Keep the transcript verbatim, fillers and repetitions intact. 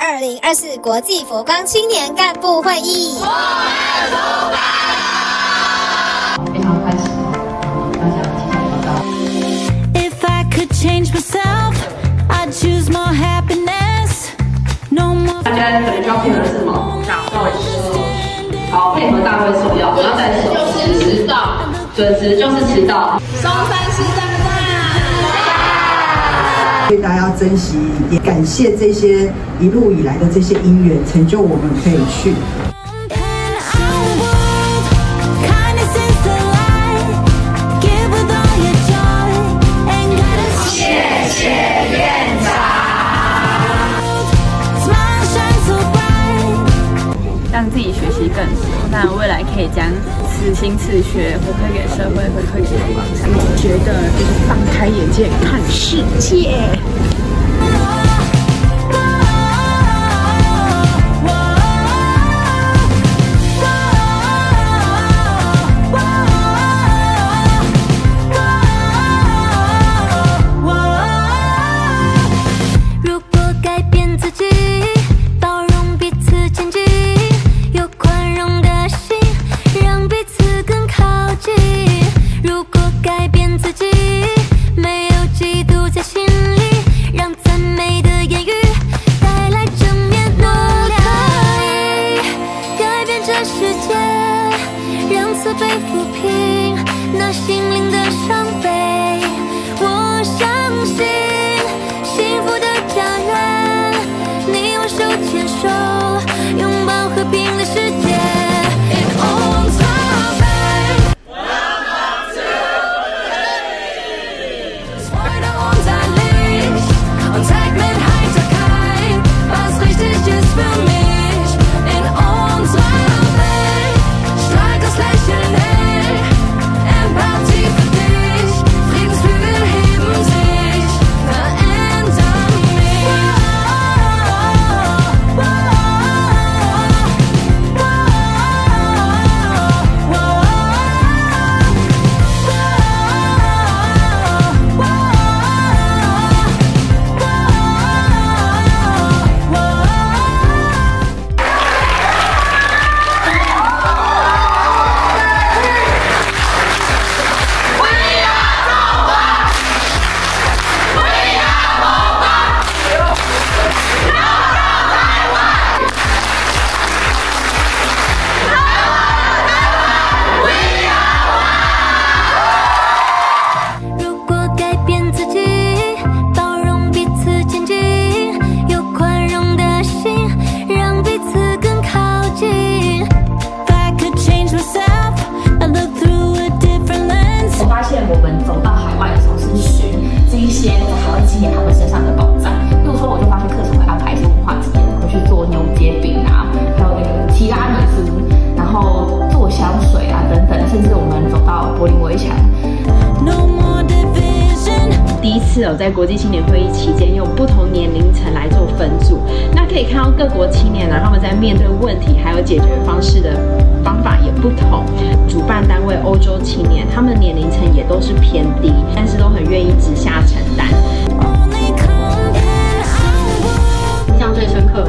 二零二四国际佛光青年干部会议。我们出发了！ 非常开心，大家提前报告。 If I could change myself, I'd choose more happiness. No more. 大家可能就要配合的是什么？大会说，好，配合大会首要，不要再守时，迟到，准时就是迟到。 松山市站站。 所以大家要珍惜，也感谢这些一路以来的这些因缘，成就我们可以去。 谢谢院长， 让自己学习更多，那未来可以将此心此学回馈给社会，回馈给佛光山。 觉得就是放开眼界看世界。 被抚平那心灵的伤悲，我相信幸福的家园，你我手牵手，拥抱和平的世界。It all time back. Welcome to Berlin. Heute unterlich und zeig mir Heiterkeit, was richtig ist für mich. In unserer Welt strahlt das Lächeln. 第一次有在国际青年会议期间用不同年龄层来做分组，那可以看到各国青年呢，他们在面对问题还有解决方式的方法也不同。主办单位欧洲青年，他们的年龄层也都是偏低，但是都很愿意直下承担。 印象最深刻